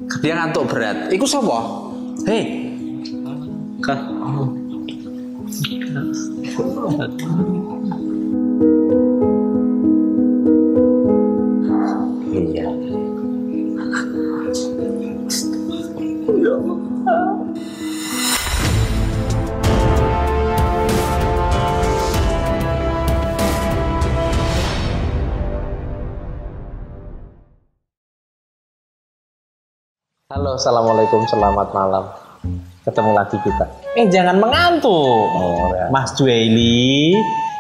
Dia ngantuk berat. Iku sapa? Hei. Kah. Iya. Halo, assalamualaikum, selamat malam. Ketemu lagi kita. Jangan mengantuk, ya. Mas Jueli.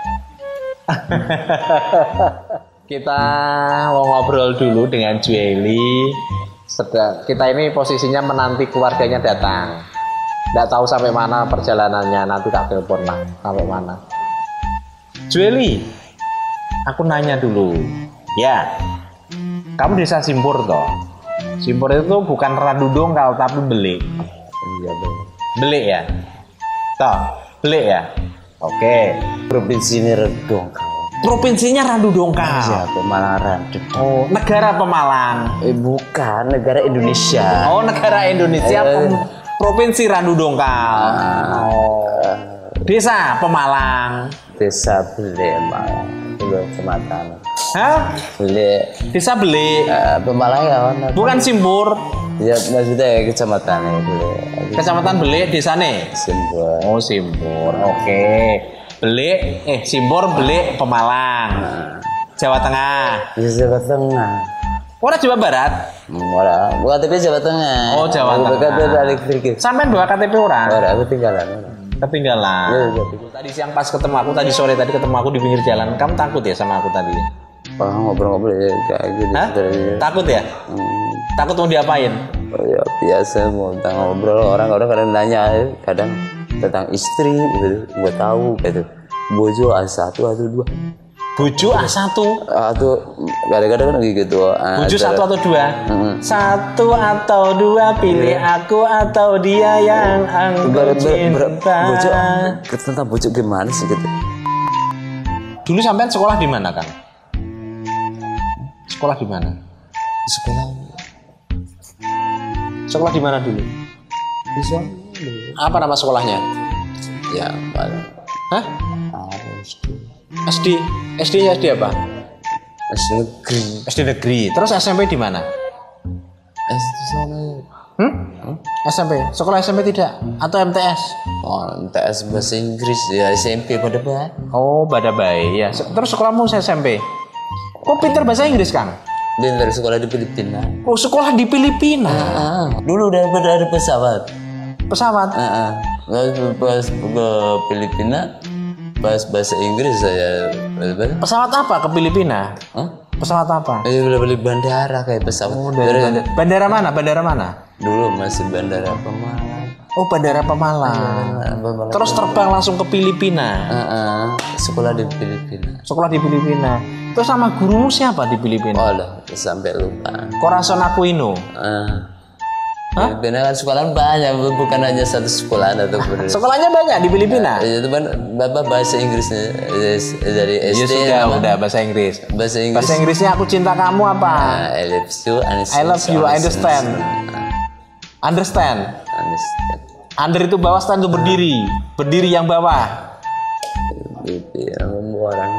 Kita mau ngobrol dulu dengan Jueli. Kita ini posisinya menanti keluarganya datang. Nggak tahu sampai mana perjalanannya. Nanti tak telepon lah sampai mana. Jueli, aku nanya dulu. Ya, kamu desa Simpur toh? Simpur itu bukan Randu Dongkal tapi Belik. Iya, bener. Belik ya? Toh, Belik ya? Oke. Provinsi ini Dongkal. Provinsinya Randu Dongkal. Iya, Pemalang Randu. Oh, negara Pemalang. Bukan, negara Indonesia. Oh, negara Indonesia. Provinsi Randu Dongkal. Desa Pemalang. Desa Belik, Malang. Itu kecamatan. Hah? Belik. Desa Belik. Pemalang ya, mana? Bukan Simpur. Ya, maksudnya kecamatan Belik. Kecamatan Belik, desane. Simpur. Oh, Simpur. Oke. Belik, Simpur, Belik, Pemalang. Jawa Tengah. Di Jawa Tengah. Orang Jawa Barat. Bukan KTP Jawa Tengah. Oh, Jawa Tengah. KTP balik pergi. Sampai bawa KTP orang. Aku tinggalan. Ketinggalan. Iya. Tadi siang pas ketemu aku, tadi sore tadi ketemu aku di pinggir jalan. Kamu takut ya sama aku tadi? Ngobrol-ngobrol ya kayak gini. Hah? Takut ya? Takut mau diapain? Oh ya biasa mau ngobrol orang-orang kadang nanya kadang tentang istri gitu. Gue tahu gitu. Bojo A1 atau 2. Bojo A1 atau kadang-kadang kan gitu. Bojo 1 atau 2? 1 atau 2 pilih aku atau dia yang aku cinta. Bojo tentang bojo gimana sih gitu? Dulu sampean sekolah di mana, Kang? Sekolah di mana? Sekolah di mana dulu? Bisa. Apa nama sekolahnya? Ya, hah? SD. SD-nya SD apa? SD negeri. SD negeri. Terus SMP di mana? SD sana. SMP. Sekolah SMP tidak? Atau MTS? Oh, MTS bahasa Inggris ya SMP pada baik. Oh, pada baik ya. Terus sekolahmu SMP? Kok pinter bahasa Inggris, Kang? Dan dari sekolah di Filipina. Oh, sekolah di Filipina. Dulu udah ada pesawat. Pesawat? Pas ke Filipina, pas bahasa Inggris saya. Pesawat apa ke Filipina? Pesawat apa? Udah beli bandara kayak pesawat. Oh, bandara mana? Bandara mana? Dulu masih bandara Pemalang. Oh, bandara Pemalang. Terus terbang langsung ke Filipina. Sekolah di Filipina. Sekolah di Filipina. Terus sama gurumu siapa di Filipina? Oh, lah, sampai lupa. Corazon Aquino. Filipina kan sekolah banyak, bukan hanya satu sekolah atau sekolahnya banyak di Filipina. Itu kan bapak bahasa Inggrisnya dari SD. Ya sudah, udah bahasa Inggris. Bahasa Inggris. Bahasa Inggrisnya aku cinta kamu apa? I love you. I love you. Understand. Understand. Under itu bawah, stand itu berdiri. Berdiri yang bawah. Itu orang.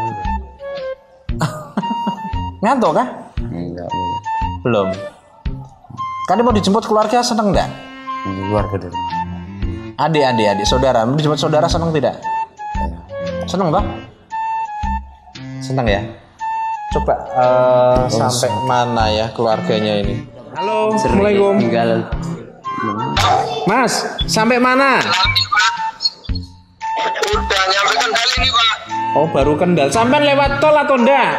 Ngantuk kah? Enggak. Belum. Kan mau dijemput keluarga, seneng enggak? Keluarga dari adik, saudara. Mau dijemput saudara, seneng tidak? Seneng, Bang? Seneng ya? Coba sampai mana ya keluarganya ini? Halo, assalamualaikum. Mas, sampai mana? Udah nyampe Kendal ini, Pak. Oh, baru Kendal. Sampai lewat tol atau enggak?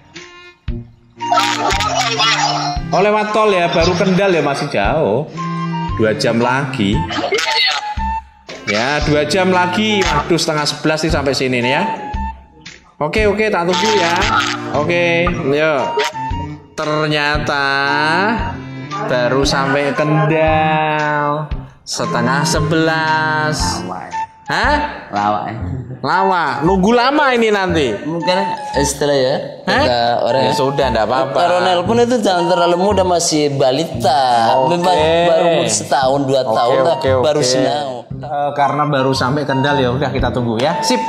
Oh, lewat tol ya, baru Kendal ya, masih jauh. 2 jam lagi. Ya, 2 jam lagi. Waduh, 10:30 sih sampai sini nih ya. Oke, tak tunggu ya. Oke, yuk. Ternyata baru sampai Kendal 10:30. Hah? Lama ya. Lama. Nunggu lama ini nanti. Mungkin setelah ya. Hah? Ada orang Ya sudah, enggak apa-apa. Kalau nelpon itu jangan terlalu muda, masih balita. Oke. Baru umur setahun 2 tahun lah, baru sinau. Karena baru sampai Kendal ya udah kita tunggu ya. Sip.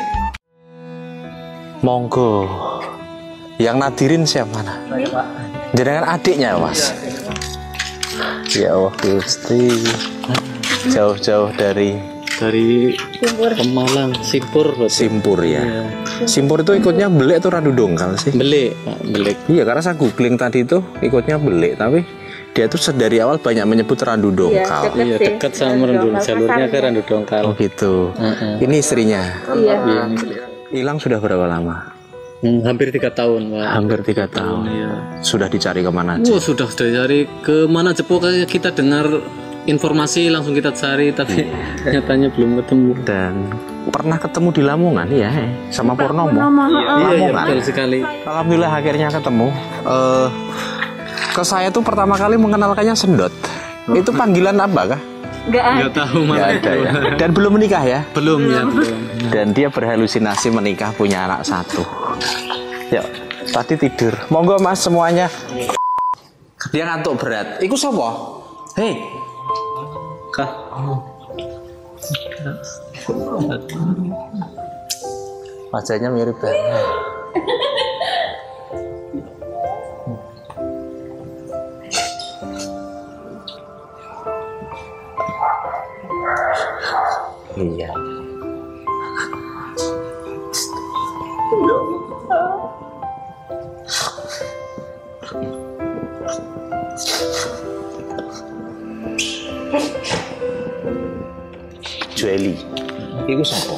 Monggo. Yang nadirin siapa mana? Jenengan adiknya, Mas. Ya Allah, Gusti. Jauh-jauh dari Pemalang, Simpur. Simpur ya. Iya. Simpur itu ikutnya belik atau randu dongkal sih? Belik, Pak, belik. Iya, karena saya googling tadi itu ikutnya belik, tapi dia tuh dari awal banyak menyebut randu dongkal. Iya, dekat sama Randu, jalurnya ke Randu Dongkal. Oh gitu. Ini istrinya. Iya. Hilang sudah berapa lama? Hampir 3 tahun, Pak. Hampir 3 tahun. Iya. Sudah dicari kemana aja? Sudah cari ke mana aja, pokoknya kita dengar informasi langsung kita cari, tapi nyatanya belum ketemu. Dan pernah ketemu di Lamongan ya, sama Purnomo. Iya, Lamongan. betul sekali. Alhamdulillah akhirnya ketemu. Ke saya tuh pertama kali mengenalkannya Sendot. Itu panggilan apa kah? Nggak tahu Nggak mana. ada ya. Dan belum menikah ya. Belum ya, belum. Dan dia berhalusinasi menikah punya anak 1. Yuk, tadi tidur. Monggo Mas semuanya. Dia ngantuk berat. Iku sapa? Hei. Kah? Wajahnya mirip banget. Iya. Jueli. Iku sapa?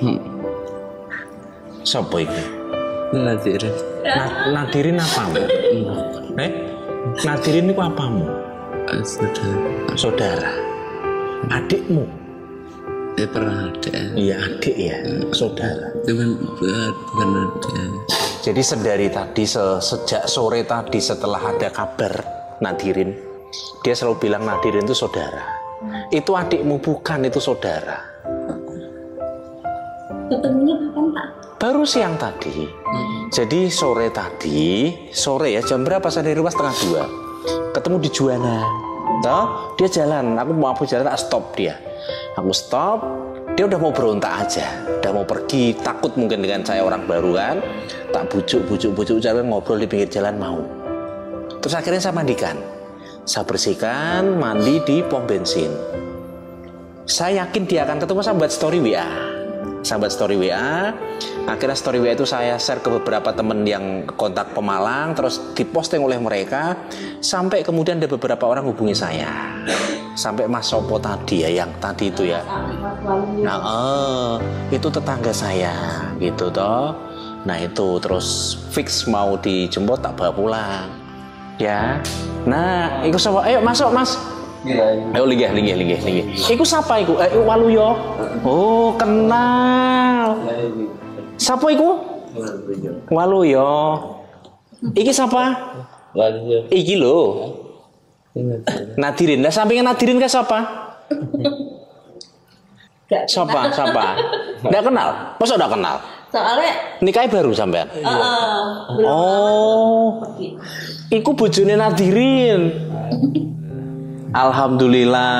Sapa iku? Nadirin. Nadirin apamu? Nadirin itu apamu? Saudara. Adikmu? Pernah ada. Iya adik ya, saudara. Cuman bukan ada. Jadi sedari tadi, sejak sore tadi setelah ada kabar Nadirin, dia selalu bilang Nadirin itu saudara. Itu adikmu bukan, itu saudara. Ketemunya kapan Pak? Baru siang tadi. Jadi sore tadi, sore ya jam berapa saya dari rumah 1:30. Ketemu di Juwana. Toh, dia jalan, aku mau jalan, tak stop dia. Aku stop, dia udah mau berontak aja, udah mau pergi, takut mungkin dengan saya orang baru kan. Tak bujuk jalan ngobrol di pinggir jalan mau. Terus akhirnya saya mandikan, saya bersihkan, mandi di pom bensin. Saya yakin dia akan ketemu, saya buat story WA. Akhirnya story WA itu saya share ke beberapa temen yang kontak Pemalang, terus diposting oleh mereka, sampai kemudian ada beberapa orang hubungi saya. Sampai Mas Sopo tadi ya, yang tadi itu ya. Nah, itu tetangga saya gitu toh. Nah itu terus fix mau dijemput tak bawa pulang. Ya. Nah, iku sapa? Ayo masuk, Mas. Ayo linggih. Iku sapa iku? Iku Waluyo. Oh, kenal. Sapa iku? Waluyo. Iki sapa? Waluyo. Iki lho. Nadirin. Lah sampingan Nadirin ke siapa? Siapa? Nggak kenal? Masa nggak kenal? Soalnya Nikahnya baru sampean? belum Oh, iku bojone Nadirin. Alhamdulillah.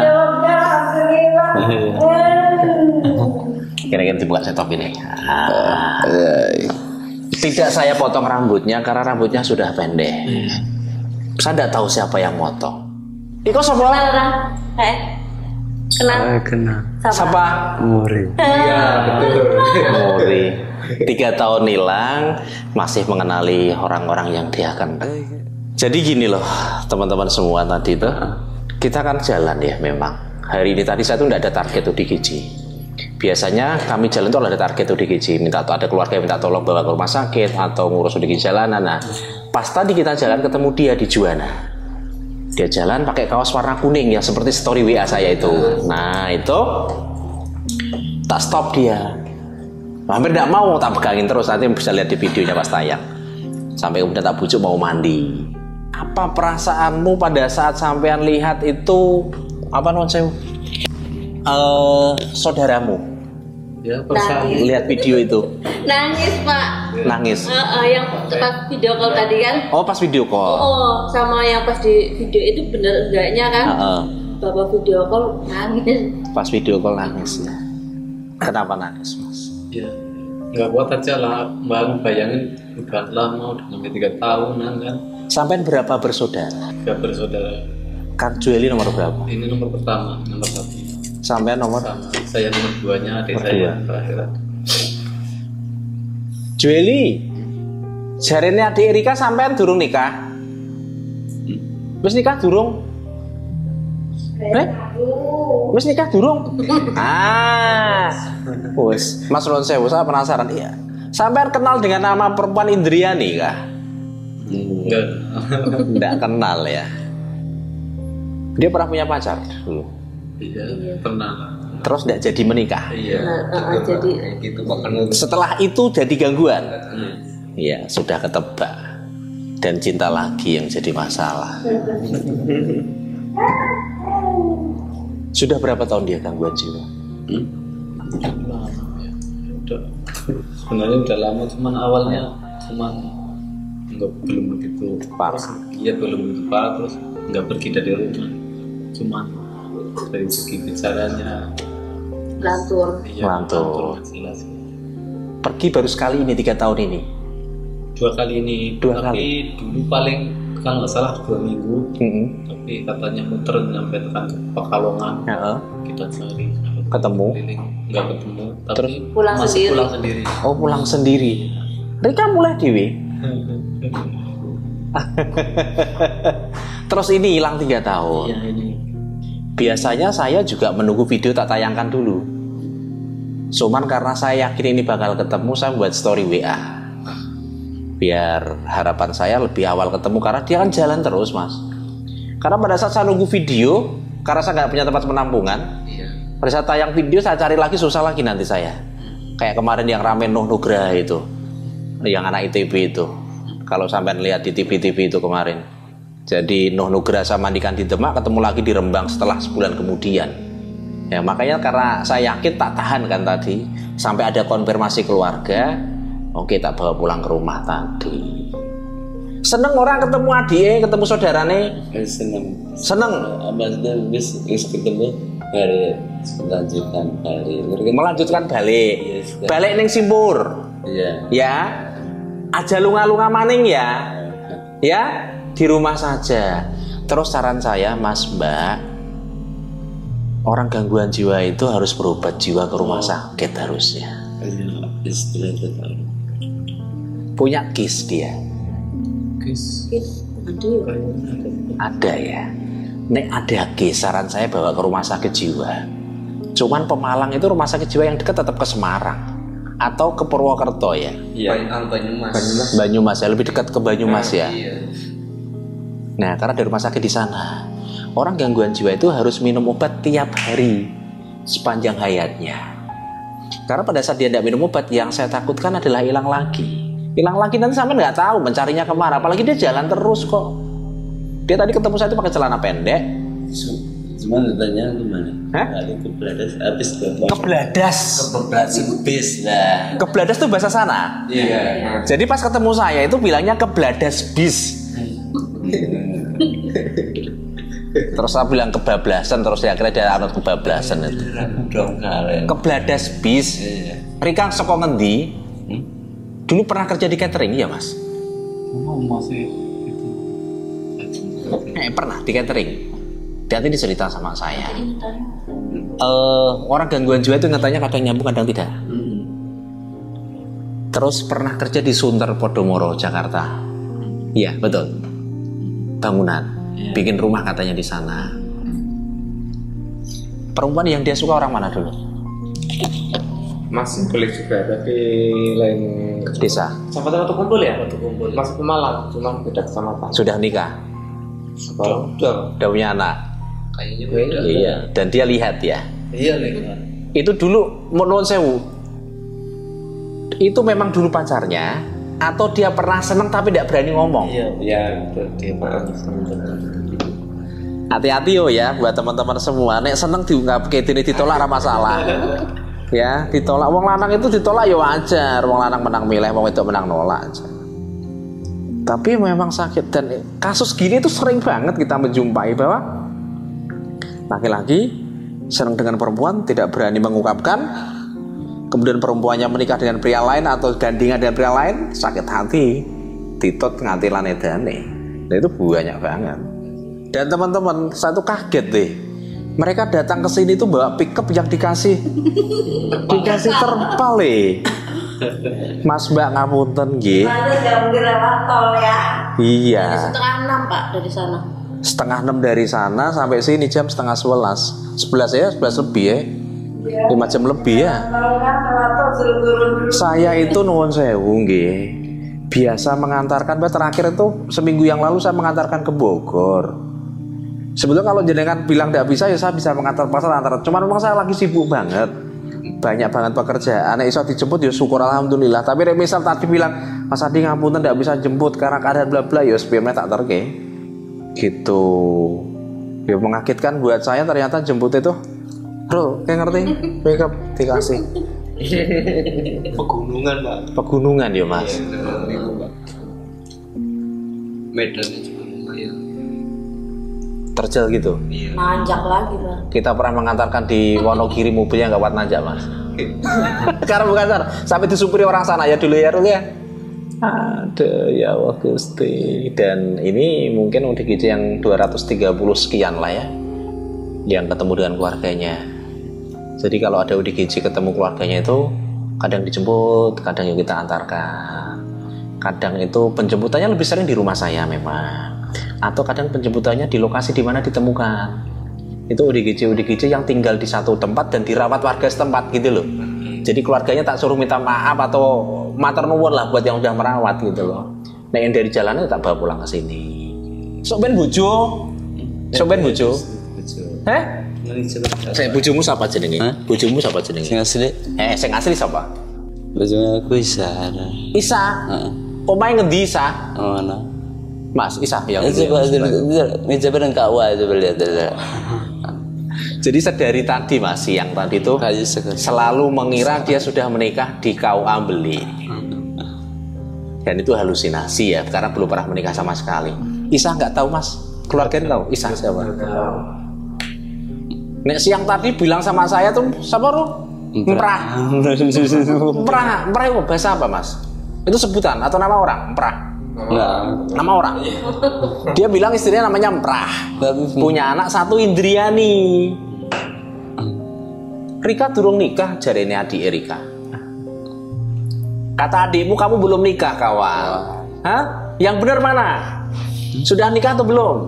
Kira-kira dibuka setop ini. Tidak saya potong rambutnya karena rambutnya sudah pendek. Saya tidak tahu siapa yang motong. Iko siapa? kenal. Siapa? Muri. Muri. 3 tahun hilang, masih mengenali orang-orang yang dia kenal. Jadi gini loh, teman-teman semua tadi itu, kita kan jalan ya memang. Hari ini tadi saya tuh tidak ada target ODGJ. Biasanya kami jalan itu ada target ODGJ, ada keluarga yang minta tolong bawa ke rumah sakit atau ngurus ODGJ jalanan. Nah, pas tadi kita jalan ketemu dia di Juwana. Dia jalan pakai kaos warna kuning yang seperti story WA saya itu. Nah itu tak stop dia. Hampir tidak mau, tak pegangin terus. Nanti bisa lihat di videonya pas tayang. Sampai kemudian tak bujuk mau mandi. Apa perasaanmu pada saat sampean lihat itu apa non sewu? Saudaramu Ya, perasaan. lihat video itu? Nangis Pak. Nangis. Yang pas video call tadi kan. Oh, pas video call. Oh, sama yang pas di video itu bener enggaknya kan? Bapak video call nangis. Pas video call nangis ya. Kenapa nangis, Mas? Ya, nggak kuat aja lah. Mbak bayangin udah lama, udah sampai 3 tahunan kan. Sampai berapa bersaudara? 3 bersaudara. Kang Jueli nomor berapa? Ini nomor pertama, nomor 1. Sampai nomor Sama saya nomor 2-nya, adik Nomor saya 2. terakhir. Jueli. Jarene adik Erika sampean durung nikah? Wis nikah durung? Wis nikah durung? Wis. Mas Ron Sewu, saya penasaran. Iya. Sampean kenal dengan nama perempuan Indriani kah? Enggak. Enggak kenal ya. Dia pernah punya pacar dulu. Iya, pernah. Terus enggak jadi menikah. Iya. Jadi Gitu makanya. Setelah itu jadi gangguan. Iya, sudah ketebak. Dan cinta lagi yang jadi masalah. Sudah berapa tahun dia gangguan jiwa? Lama ya. Udah. Sebenarnya udah lama, cuman awalnya belum begitu Parah. Iya, belum begitu parah, terus nggak pergi dari rumah. Cuman dari segi bicaranya, lantur. iya, Melantur. jelas. Pergi baru sekali ini 3 tahun ini. 2 kali ini, 2 tapi dulu paling kalau nggak salah 2 minggu. Tapi katanya muter sampai tekan ke Pekalongan. Heeh. Kita cari Ketemu. keliling, nggak ketemu, tapi Terus pulang masih sendiri. pulang sendiri. Oh, pulang sendiri. Rika mulai dewi. Terus ini hilang 3 tahun. Iya, ini Biasanya saya juga menunggu video tak tayangkan dulu. Cuman karena saya yakin ini bakal ketemu, saya buat story WA. Biar harapan saya lebih awal ketemu, karena dia kan jalan terus, Mas. Karena pada saat saya nunggu video, karena saya nggak punya tempat penampungan, pada saat tayang video saya cari lagi susah lagi nanti saya. Kayak kemarin yang rame Nuh Nugraha itu, yang anak ITB itu. Kalau sampai lihat di TV-TV itu kemarin. Jadi Nuh Nugraha sama Mandikan di Demak ketemu lagi di Rembang setelah sebulan kemudian. Ya makanya karena saya yakin tak tahan kan tadi, sampai ada konfirmasi keluarga, oke tak bawa pulang ke rumah tadi. Seneng orang ketemu adiknya, ketemu saudarane. Seneng. Maksudnya wis ketemu hari melanjutkan balik. Melanjutkan balik. Balik ning Simpur. Iya. Ya. Aja lunga-lunga maning ya. Ya, di rumah saja. Terus saran saya, Mas Mbak, orang gangguan jiwa itu harus berobat jiwa ke rumah sakit harusnya. Istilah itu. Punya KIS dia. Kis. Aduh. Ada ya. Nek ada KIS, saran saya bawa ke rumah sakit jiwa. Cuman Pemalang itu rumah sakit jiwa yang dekat tetap ke Semarang atau ke Purwokerto ya. Iya. Banyumas. Banyumas ya, lebih dekat ke Banyumas ya. Iya. Nah, karena ada rumah sakit di sana. Orang gangguan jiwa itu harus minum obat tiap hari sepanjang hayatnya. Karena pada saat dia tidak minum obat, yang saya takutkan adalah hilang lagi. Hilang lagi nanti sampai nggak tahu mencarinya kemana. Apalagi dia jalan terus kok. Dia tadi ketemu saya itu pakai celana pendek. Cuman ditanya gimana? Hah? Kali kebladas habis berapa? Kebladas. Kebladas bis lah. Kebladas itu bahasa sana. Iya. Jadi pas ketemu saya itu bilangnya kebladas bis. Terus saya bilang kebablasan, terus ya akhirnya dia anut kebablasan itu. Dong kalian. Kebladas bis. Iya. Rika saka ngendi? Dulu pernah kerja di catering ya, Mas? Masih itu. Pernah di catering. Dia tadi cerita sama saya. Orang gangguan jiwa itu ngetanya kadang nyambung kadang tidak. Terus pernah kerja di Sunter Podomoro, Jakarta. Iya, betul. Bangunan. Bikin rumah katanya di sana. Perempuan yang dia suka orang mana dulu? Masih boleh juga, tapi lain Desa. kecamatan atau kumpul ya? Masih Pemalang, cuma beda kecamatan. Sudah nikah. Sekarang udah. Udah punya anak. Kayaknya Iya. Dan dia lihat ya. Iya nih. Itu dulu nuwun sewu. Itu memang dulu pacarnya atau dia pernah seneng tapi tidak berani ngomong? Iya. Ya, dia pernah. Hati-hati yo ya buat teman-teman semua. Nek seneng diungkap kayak ini ditolak ora masalah. Ya, ditolak. Wong lanang itu ditolak ya wajar. Wong lanang menang milih, wong wedok menang nolak aja. Tapi memang sakit, dan kasus gini tuh sering banget kita menjumpai bahwa laki-laki senang dengan perempuan, tidak berani mengungkapkan, kemudian perempuannya menikah dengan pria lain atau gandingan dengan pria lain, sakit hati, titot nganti lanedane. Nah itu banyak banget. Dan teman-teman, saya tuh kaget deh. Mereka datang ke sini tuh bawa pickup yang dikasih terpal Mas Mbak ngapunten nggih. Mana jam lewat tol ya? Iya. 5:30 Pak dari sana. 5:30 dari sana sampai sini jam 10:30. 11 ya, 11 lebih ya. 5 jam lebih ya. Saya itu nuwun sewu nggih. Biasa mengantarkan, terakhir itu seminggu yang lalu saya mengantarkan ke Bogor. Sebetulnya kalau jenengan bilang tidak bisa, ya saya bisa mengantar pasar antar. Cuman memang saya lagi sibuk banget, banyak banget pekerjaan. Iso dijemput ya syukur alhamdulillah. Tapi misal tadi bilang Mas Adi ngapunten tidak bisa jemput karena keadaan bla bla, ya sebenarnya tak terke. Gitu. Ya mengagetkan buat saya ternyata jemput itu, bro, kayak ngerti? Pickup dikasih. Pegunungan, Pak. Pegunungan ya Mas. Medannya juga lumayan. Terjal gitu. Nanjak lagi Pak. Kita pernah mengantarkan di Wonogiri, mobilnya nggak kuat nanjak Mas. Karena bukan sana, sampai disupiri orang sana ya dulu ya Rul ya. Aduh ya Allah Gusti. Dan ini mungkin UDGJ yang 230 sekian lah ya, yang ketemu dengan keluarganya. Jadi kalau ada UDGJ ketemu keluarganya itu kadang dijemput, kadang yang kita antarkan. Kadang itu penjemputannya lebih sering di rumah saya memang, atau kadang penjemputannya di lokasi di mana ditemukan. Itu UDGJ yang tinggal di satu tempat dan dirawat warga setempat gitu loh. Jadi keluarganya tak suruh minta maaf atau matur nuwun lah buat yang udah merawat gitu loh. Nah yang dari jalannya tak bawa pulang ke sini. Sok ben bojo. Heh? Saya bojomu siapa jenenge? Bojomu siapa jenenge? Sing asli. Sing asli siapa? Bojone aku Isa. Isa. Omahe ngendi Isa? Mana? Mas Isa yang Coba meja bareng Kak Wa coba lihat. Jadi sedari tadi Mas, siang tadi itu selalu mengira dia sudah menikah di KUA Beli. Dan itu halusinasi ya, karena belum pernah menikah sama sekali. Isa nggak tahu Mas, keluarganya tahu Isa siapa? Nek siang tadi bilang sama saya tuh siapa Ru? Emprah. Emprah itu bahasa apa Mas? Itu sebutan atau nama orang? Emprah. Nama orang. Dia bilang istrinya namanya Emprah. Punya anak satu Indriani. Rika durung nikah, jarene adik Rika. Kata adikmu kamu belum nikah kawan. Hah? Yang benar mana? Sudah nikah atau belum?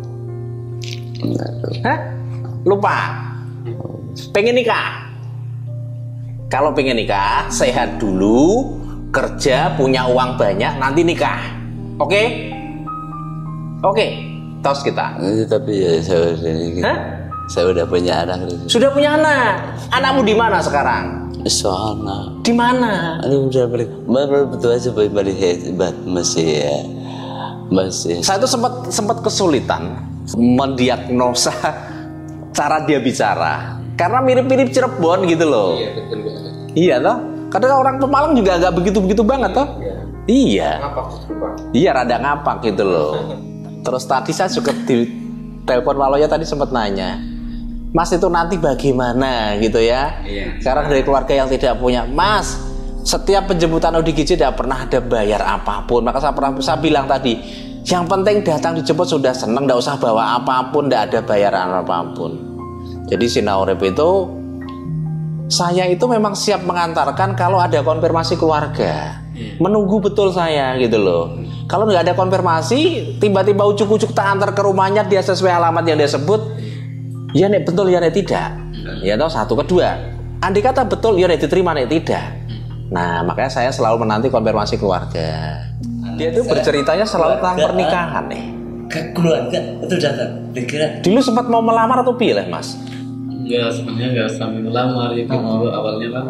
Hah? Lupa. Pengen nikah? Kalau pengen nikah, sehat dulu, kerja, punya uang banyak, nanti nikah. Oke? Oke. Tos kita. Tapi ya saya udah punya anak. Sudah punya anak. Anakmu di mana sekarang? Soalnya. Di mana? Aduh udah betul aja balik hebat masih ya. Masih. Saya tuh sempat kesulitan mendiagnosa cara dia bicara. Karena mirip-mirip Cirebon gitu loh. Iya, betul. Iya toh? Kadang orang Pemalang juga agak begitu-begitu banget toh? Iya. Ngapak justru, Pak. Iya, rada ngapak gitu loh. Terus tadi saya juga di telepon Waloya tadi sempat nanya, Mas itu nanti bagaimana gitu ya? Iya. Sekarang dari keluarga yang tidak punya, Mas, setiap penjemputan ODGJ tidak pernah ada bayar apapun. Maka saya bilang tadi, yang penting datang dijemput sudah seneng, tidak usah bawa apapun, tidak ada bayaran apapun. Jadi Sinaurep itu saya itu memang siap mengantarkan kalau ada konfirmasi keluarga. Menunggu betul saya gitu loh. Kalau nggak ada konfirmasi, tiba-tiba ucuk-ucuk tak antar ke rumahnya dia sesuai alamat yang dia sebut, ya nek betul ya nek tidak. Ya toh satu kedua. Andai kata betul ya nek diterima nek tidak. Nah makanya saya selalu menanti konfirmasi keluarga. Dia itu berceritanya selalu tentang pernikahan nih. Keluarga itu datang. Dikira dulu sempat mau melamar atau pilih Mas? Ya sebenarnya nggak sampai melamar ya, awalnya kan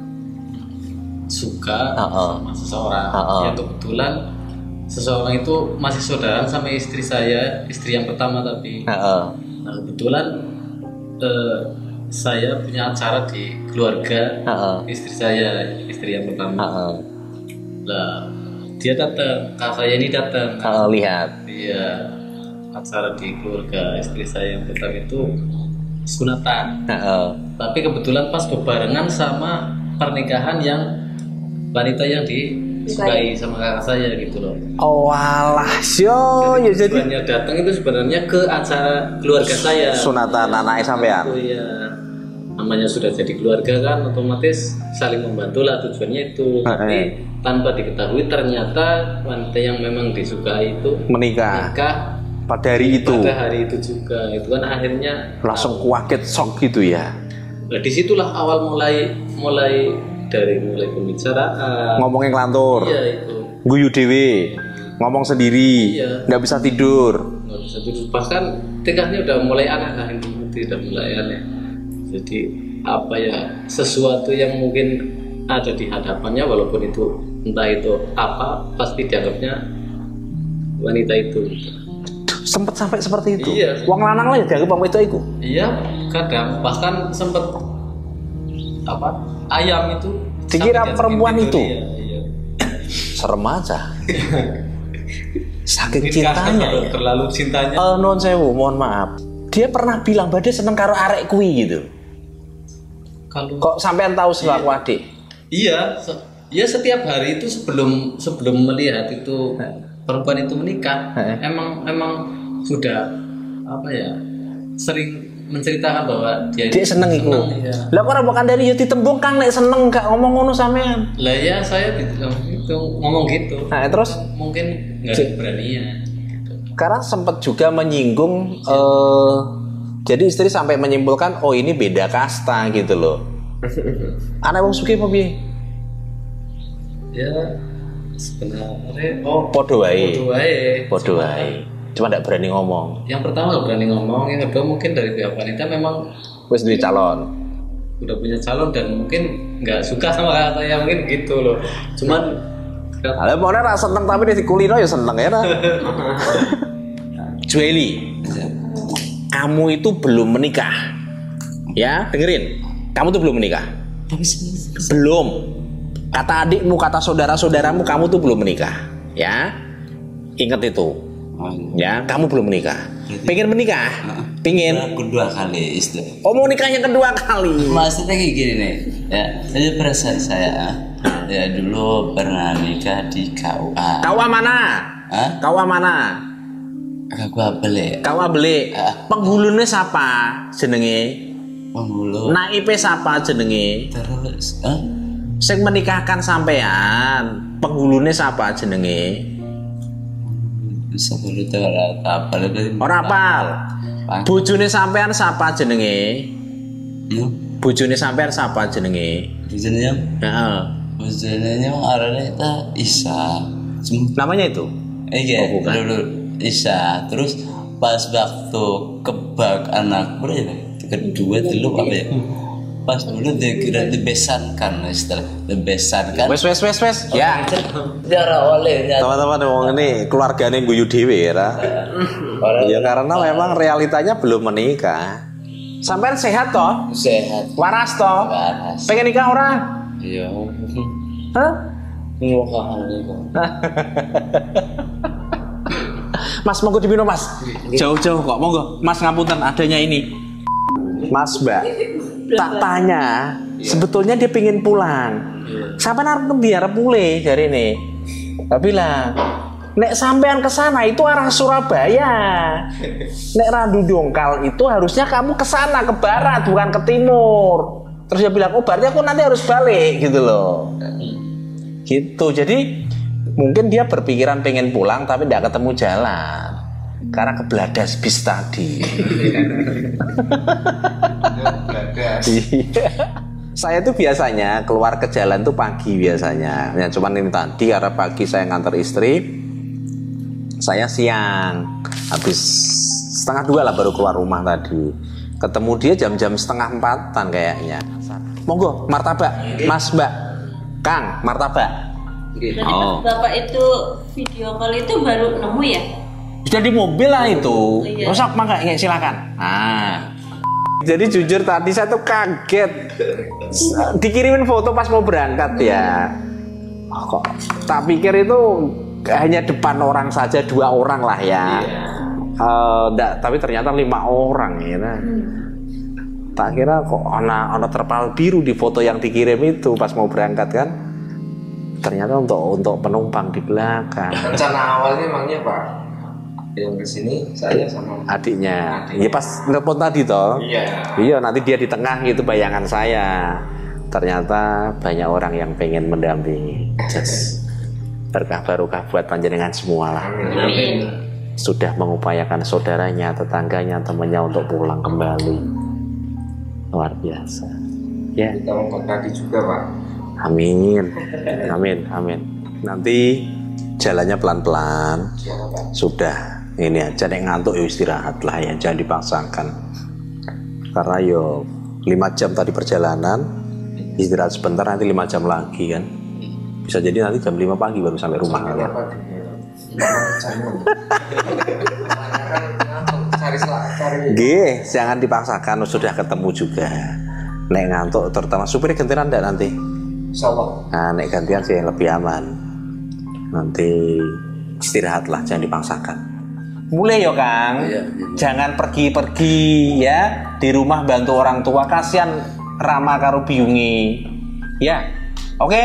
suka sama seseorang. Ya kebetulan seseorang itu masih saudara sama istri saya, istri yang pertama tapi. Nah kebetulan saya punya acara di keluarga istri saya, istri yang pertama. Lah dia datang, kakak saya ini datang. Lihat. Iya, acara di keluarga istri saya yang pertama itu sunatan. Tapi kebetulan pas berbarengan sama pernikahan yang wanita yang disukai sama kakak saya gitu loh. Oh alah, ya jadi Sebenarnya datang itu sebenarnya ke acara keluarga saya. sunatan anaknya sampean. Oh iya, namanya sudah jadi keluarga kan, otomatis saling membantu lah tujuannya itu. Tapi tanpa diketahui ternyata wanita yang memang disukai itu Menikah pada hari itu. Pada hari itu juga, itu kan akhirnya Langsung kaget shock gitu ya. Nah, disitulah awal mulai pembicaraan. Ngomongin ngelantur. Iya itu. Guyu dewe, ngomong sendiri, Iya. nggak bisa tidur. Nggak bisa tidur. Bahkan tingkahnya udah mulai aneh lah, itu udah mulai aneh. Jadi apa ya, sesuatu yang mungkin ada di hadapannya, walaupun itu entah itu apa, pasti dianggapnya wanita itu. Sempet sampai seperti itu. Iya. Wong lanang lah ya dianggap wong itu iku. Iya, kadang bahkan sempet apa, ayam itu Dikira sampai perempuan dianggap itu. Iya. Serem aja. Saking Mungkin cintanya karena ya. terlalu cintanya. Non sewu, mohon maaf. Dia pernah bilang bahwa dia seneng karo arek kuwi gitu. Kalau Kok sampean tahu selaku adik? iya, ya setiap hari itu sebelum melihat itu perempuan itu menikah, emang sudah apa ya, sering menceritakan bahwa dia Seneng iku. Iya. Lah kok ora mbok kandhani ya ditembung Kang nek seneng gak ngomong ngono sampean. Lah ya saya ngomong gitu. Nah, terus Mungkin nggak ada keberanian. karena sempat juga menyinggung jadi istri sampai menyimpulkan oh ini beda kasta gitu loh. Anak wong sugih apa piye? Ya sebenarnya Podo wae. Podo Podo wae. Cuma ndak berani ngomong. Yang pertama nggak berani ngomong, yang kedua mungkin dari pihak wanita memang Wis duwe calon. udah punya calon dan mungkin nggak suka sama kakak saya, mungkin gitu loh. Cuman Lah mau ora seneng tapi di kulino ya seneng ya. Jueli, kamu itu belum menikah. Ya, dengerin. Kamu tuh belum menikah. Belum. Kata adikmu, kata saudara-saudaramu, kamu tuh belum menikah. Ya, ingat itu. Ya, kamu belum menikah. Pengen menikah? Pengen. Kedua kali istri. Oh, mau nikahnya kedua kali. Maksudnya kayak gini nih, ya. Jadi perasaan saya, ya dulu pernah nikah di KUA. KUA mana? Hah? KUA mana? KUA beli. KUA beli. Penghulunya siapa jenenge? Penghulu. Naipe siapa jenenge? Terus, Sing menikahkan sampean, penghulunya siapa jenenge? bisa dulu tuh apa lagi? Ora apal. Bojone sampean siapa jenenge? Bojone sampean siapa jenenge? Bujurnya, Heeh. bujurnya arahnya itu Isa. Namanya itu? Iya, Oh, bukan. dulu Isa. Terus pas waktu kebak anak berapa? Kedua dulu apa ya? Pas dulu dia kira dibesankan istilah dibesankan. Wes. Ya. Jarang oleh ya. Teman-teman wong ini keluargane guyu dhewe ya. Ya karena memang realitanya belum menikah. Sampean sehat toh? Sehat. Waras toh? Waras. Pengen nikah ora? Iya. Hah? Ngokahan itu. Mas monggo dipino Mas. Jauh-jauh kok monggo. Mas ngapunten adanya ini. Mas Mbak. Tak tanya, sebetulnya dia pingin pulang. Sampai arep biar pulih dari ini. Tak bilang, nek sampean ke sana itu arah Surabaya. Nek Randu Dongkal itu harusnya kamu ke sana ke barat bukan ke timur. Terus dia bilang, oh berarti aku nanti harus balik gitu loh. Gitu. Jadi mungkin dia berpikiran pengen pulang tapi tidak ketemu jalan karena kebeladas bis tadi. Iya. Saya tuh biasanya keluar ke jalan tuh pagi biasanya. Ya cuman ini tadi karena pagi saya nganter istri, saya siang habis 1:30 lah baru keluar rumah tadi. Ketemu dia jam-jam 3:30 kayaknya. Monggo martabak, Mas Mbak, Kang martabak. Berarti pas Bapak itu video call itu baru nemu ya? Sudah di mobil lah itu. Iya. Rusak mangga silakan. Nah. Jadi jujur tadi saya tuh kaget. Dikirimin foto pas mau berangkat ya. Kok tak pikir itu hanya depan orang saja, 2 orang lah ya. Tapi ternyata 5 orang ya. Tak kira kok ana terpal biru di foto yang dikirim itu pas mau berangkat kan. Ternyata untuk penumpang di belakang. Rencana awalnya emangnya Pak, yang kesini saya sama Adiknya. Ya pas nelpon tadi toh. Iya, nanti dia di tengah gitu bayangan saya. Ternyata banyak orang yang pengen mendampingi. Berkah barokah buat panjenengan semua lah. Amin. Sudah mengupayakan saudaranya, tetangganya, temannya untuk pulang kembali. Luar biasa. Ya. kita mau berbagi juga Pak. Amin. Amin. Nanti jalannya pelan-pelan. Sudah. Ini aja nek ngantuk ya istirahat lah ya, jangan dipaksakan. Karena yo 5 jam tadi perjalanan, istirahat sebentar nanti 5 jam lagi kan. Bisa jadi nanti jam 5 pagi baru sampai rumah kan. Gih, jangan dipaksakan, sudah ketemu juga. Nek ngantuk terutama supir gantian ndak nanti. Insyaallah. Nah, nek gantian sih lebih aman. Nanti istirahatlah, jangan dipaksakan. Mulai yo Kang, jangan pergi-pergi ya, di rumah bantu orang tua, kasihan Rama karo biungi ya, oke?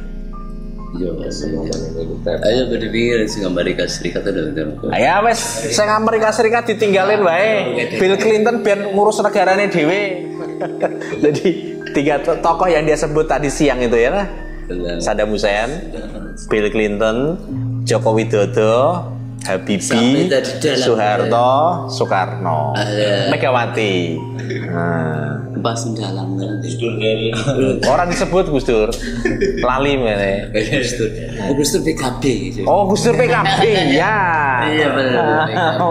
Ayo berpikir sing Amerika Serikat udah. Ya wes, sing Amerika Serikat ditinggalin wae. Bill Clinton biar ngurus negaranya dewe. Jadi 3 tokoh yang dia sebut tadi siang itu ya, Saddam Hussein, Bill Clinton, Joko Widodo, Habibie, Soeharto, Soekarno, Megawati. Pas mendalam Orang disebut Gus Dur. Lali mana? Gus Dur PKB. Oh, Gus Dur PKB ya. Iya benar.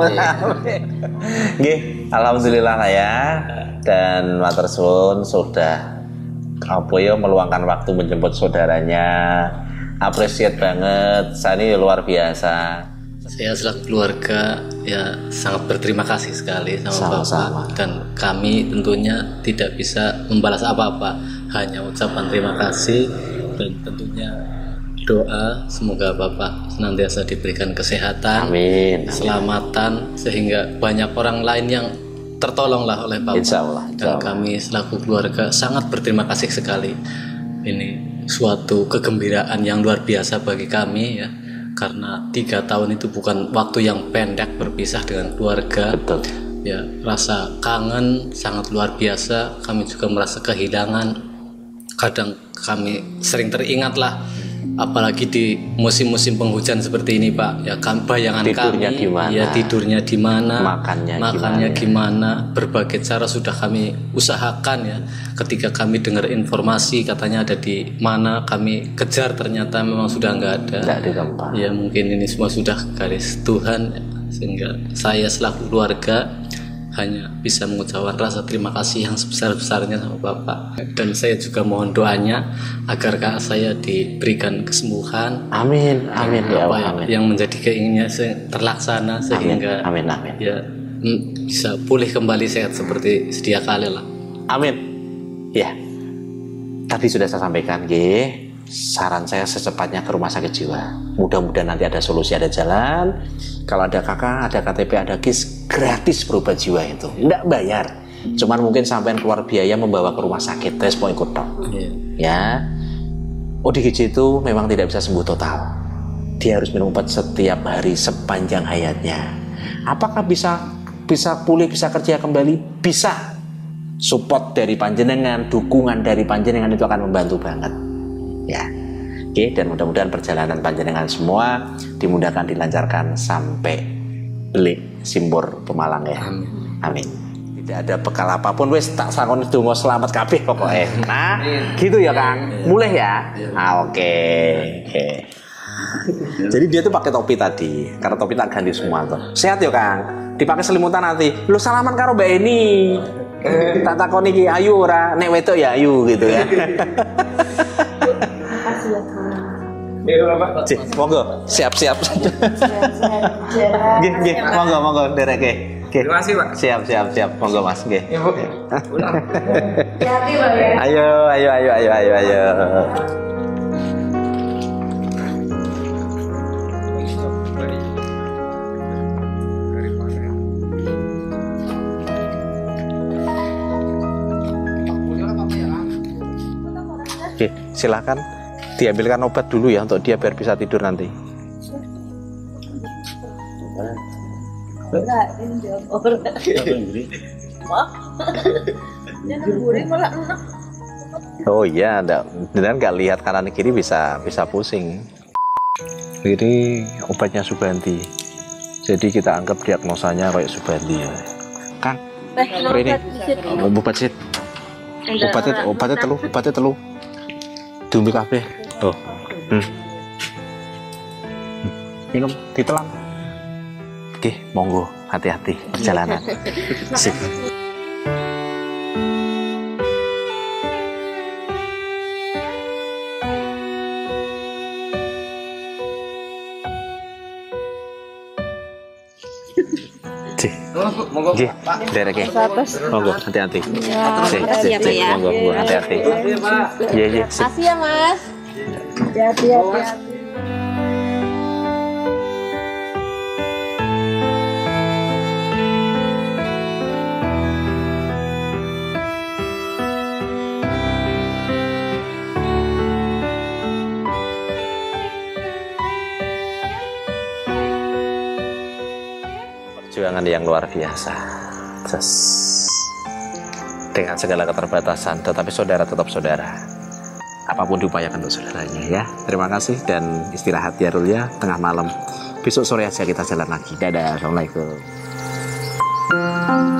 Nggih, alhamdulillah lah ya. Dan matur suwun sudah meluangkan waktu menjemput saudaranya. Appreciate banget. Sani luar biasa. Saya selaku keluarga ya sangat berterima kasih sekali sama Bapak, dan kami tentunya tidak bisa membalas apa-apa, hanya ucapan terima kasih dan tentunya doa semoga Bapak senantiasa diberikan kesehatan, amin, keselamatan, sehingga banyak orang lain yang tertolonglah oleh Bapak. Insya Allah. Dan kami selaku keluarga sangat berterima kasih sekali. Ini suatu kegembiraan yang luar biasa bagi kami ya. Karena 3 tahun itu bukan waktu yang pendek berpisah dengan keluarga. Betul. Ya, rasa kangen sangat luar biasa. Kami juga merasa kehilangan. Kadang kami sering teringat lah, apalagi di musim-musim penghujan seperti ini Pak. Ya, bayangan tidurnya kami, dimana? Ya tidurnya di mana, makannya gimana, berbagai cara sudah kami usahakan ya. Ketika kami dengar informasi katanya ada di mana, kami kejar, ternyata memang sudah nggak ada. Nggak di tempat. Ya mungkin ini semua sudah garis Tuhan, sehingga saya selaku keluarga hanya bisa mengucapkan rasa terima kasih yang sebesar-besarnya sama Bapak. Dan saya juga mohon doanya agar kakak saya diberikan kesembuhan. Amin, amin ya Allah. Amin. Yang menjadi keinginannya terlaksana sehingga amin. Ya bisa pulih kembali sehat seperti sedia kala lah. Amin. Ya. Tadi sudah saya sampaikan, nggih. Saran saya secepatnya ke rumah sakit jiwa. Mudah-mudahan nanti ada solusi, ada jalan. Kalau ada kakak, ada KTP, ada KIS, gratis berobat jiwa itu. Nggak bayar. Cuman mungkin sampean keluar biaya membawa ke rumah sakit, tes mau ikut dok. Ya. ODGJ itu memang tidak bisa sembuh total. Dia harus minum obat setiap hari sepanjang hayatnya. Apakah bisa pulih, bisa kerja kembali? Bisa. Support dari panjenengan, dukungan dari panjenengan itu akan membantu banget. Ya, oke, dan mudah-mudahan perjalanan panjenengan semua dimudahkan, dilancarkan sampai beli Simbor Pemalang ya. Amin. Tidak ada bekal apapun, wes tak sangoni donga selamat kabeh pokoknya. Nah, gitu ya Kang. Mulai ya. Oke. Jadi dia tuh pakai topi tadi, karena topi tak ganti semua tuh. Sehat ya Kang. Dipakai selimutan nanti. Lu salaman karo Mbak Eni. Tak takoni iki ayu ora, nek wedok ya ayu gitu ya. Monggo, siap-siap. Nggih, monggo dereke. Terima kasih, Pak. Siap. Monggo Mas, nggih. Ibu. Pulang. Hati-hati loh ya. Ayo. Oke, silakan diambilkan obat dulu ya untuk dia biar bisa tidur nanti. Enggak, ini jawab orang. Jangan gurih malah enak. Oh iya, beneran nggak lihat kanan kiri bisa pusing. Ini obatnya Subanti. Jadi kita anggap diagnosanya kayak Subanti ya. Kang, ini obat sit. Obatnya telu. Diumbi kabeh. Oh. Minum ditelan. Oke, monggo, hati-hati perjalanan. Sip. Monggo. Nggih, derek e. Monggo, hati-hati. makasih ya, Pak, ya. Monggo, hati-hati. Iya, sip. Makasih ya, Mas. Hati-hati. Perjuangan yang luar biasa. Dengan segala keterbatasan, tetapi saudara tetap saudara. Apapun diupayakan untuk saudaranya ya. Terima kasih dan istirahat ya Rul ya, tengah malam. Besok sore aja kita jalan lagi. Dadah, assalamualaikum.